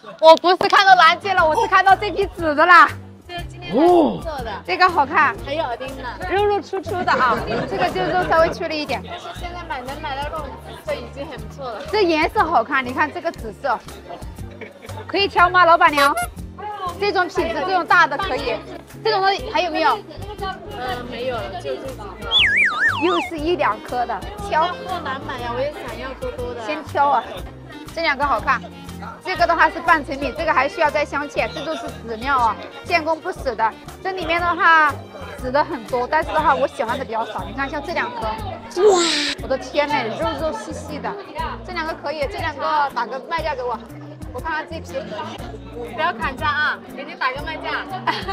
我不是看到蓝戒了，我是看到这批紫的啦。 这个今天蓝色的， 这个好看， 还有耳钉呢， 肉肉粗粗的啊，这个就肉稍微粗了一点。 但是现在能买到这种紫色已经很不错了。 这颜色好看，你看这个紫色，可以挑吗，老板娘？这种品质，这种大的可以，这种的还有没有？ 没有了，就这几个。 又是1、2颗的，挑。 好难买呀，我也想要多多的。 先挑啊，这2个好看。这个的话是半成品，这个还需要再镶嵌，这都是纸料啊，建工不死的。这里面的话，紫的很多，但是的话我喜欢的比较少。你看像这2颗，哇，我的天呐，肉肉细细的，这2个可以，这2个打个卖价给我，我看看这批。 不要砍价啊，给你打个卖价。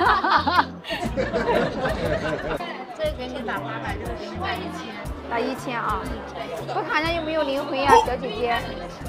这个给你打800，这个给你打1000。 打1000啊！我看一下有没有灵魂呀，小姐姐。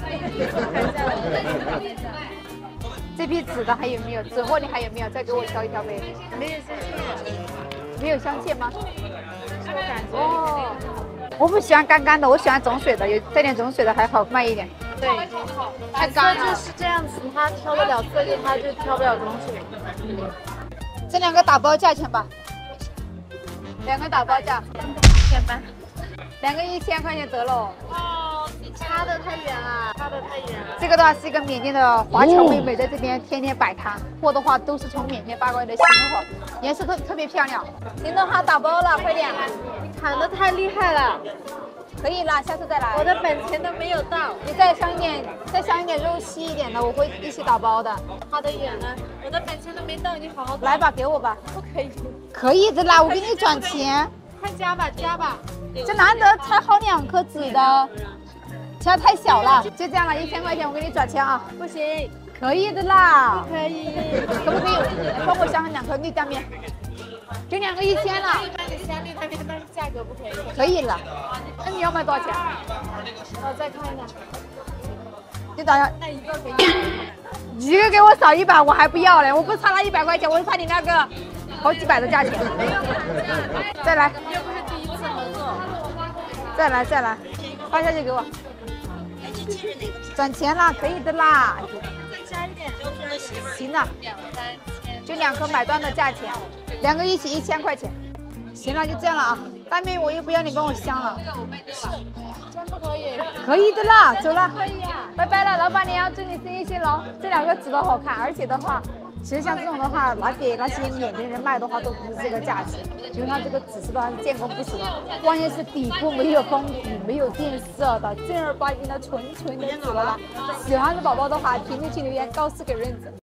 这批紫的还有没有？紫货你还有没有？再给我挑一挑呗。 没有镶嵌。 没有镶嵌吗？ 是我感觉。 哦，我不喜欢干干的，我喜欢种水的，有带点种水的还好卖一点。 对， 太干了。 就是这样子，它挑得了色系，它就挑不了种水。 这2个打包价钱吧，2个打包价 1000吧。 2个1000块钱得了。 哦，差得太远了，差得太远了。 这个的话是一个缅甸的华侨妹妹在这边天天摆摊，货的话都是从缅甸发过来的新货，颜色特别漂亮。行动号打包了，快点！ 你砍得太厉害了。 可以啦，下次再来。 我的本钱都没有到， 你再镶一点肉细一点的，我会一起打包的。 差得远了，我的本钱都没到，你好好来吧，给我吧。 不可以， 可以的啦，我给你转钱。 快加吧，加吧。 这难得才好2颗紫的，其他太小了。就这样了，1000块钱我给你转钱啊。 不行， 可以的啦。 可以。 可不可以帮我镶2颗绿单面？给2个1000了。 可以帮你镶绿单面，但是价格不可以。 可以了。那你要卖多少钱？ 我再看一下。 你打算那一个给你。 一个给我少100，我还不要嘞，我不差那100块钱，我差你那个好几百的价钱。再来。 又不是第一次合作。 再来，发消息给我。转钱啦，可以的啦。 再加一点。 行了。就2颗买断的价钱，2个一起1000块钱。行了，就这样了啊。单面我又不要你帮我镶了。 真不可以。 可以的啦，走了。 可以啊。 拜拜了，老板娘，祝你生意兴隆。这2个紫的好看，而且的话，其实像这种的话，拿给那些缅甸人卖的话，都不是这个价钱。因为它这个紫色的话是建工不死的，关键是底部没有封底，没有变色的，正儿八经的纯的紫了啦。喜欢的宝宝的话，评论区留言告诉给润子。